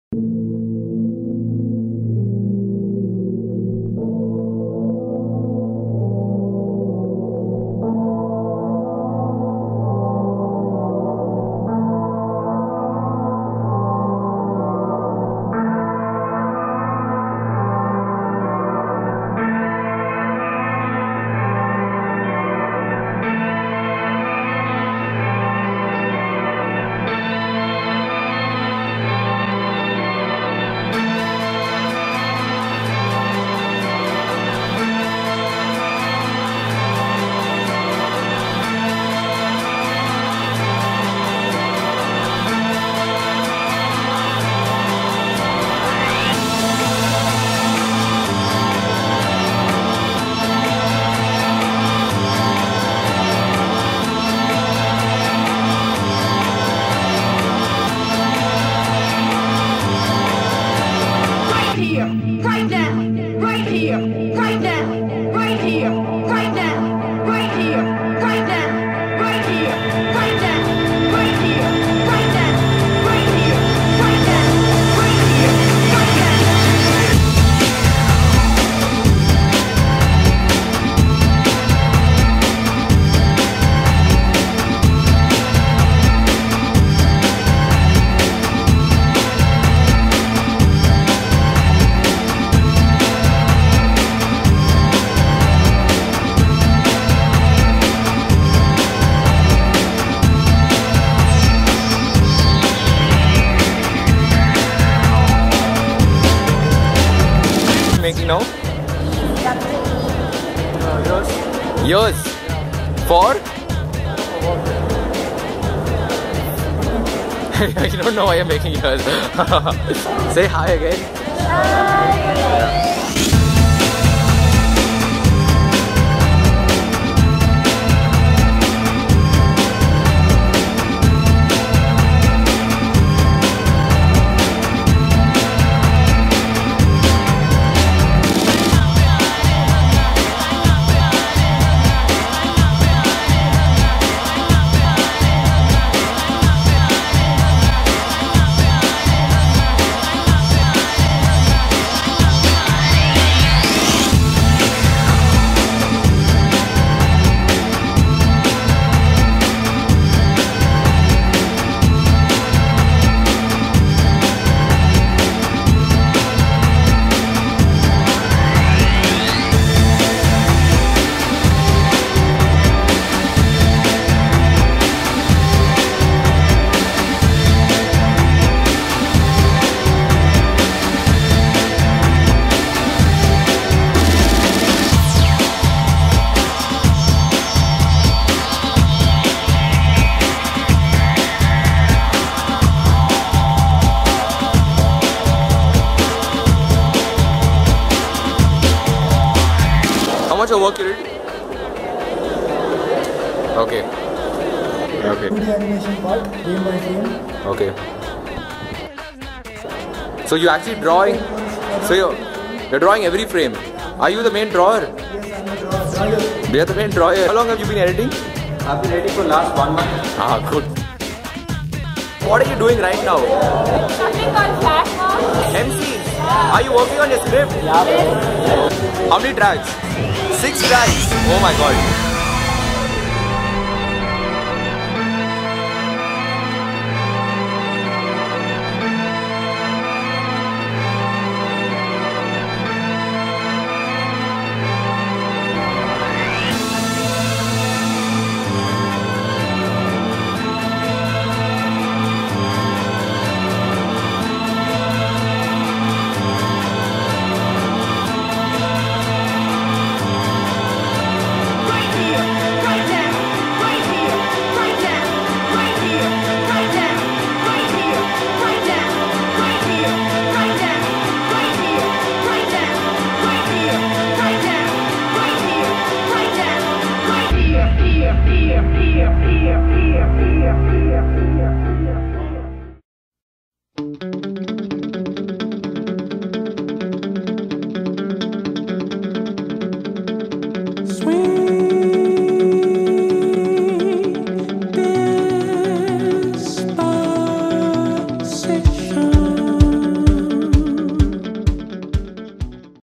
Making now? Yours? For? I don't know why you're making yours. Say hi again. Hi. How much of work you did? Okay. Okay. 2D animation part, frame by frame. Okay. So you actually drawing. So you're drawing every frame. Are you the main drawer? Yes, I'm the drawer. You're the main drawer. How long have you been editing? I've been editing for last 1 month. Ah, good. What are you doing right now? Something called flash mob. MC. Are you working on your script? Yeah, bro. How many tracks? 6 tracks. Oh my god.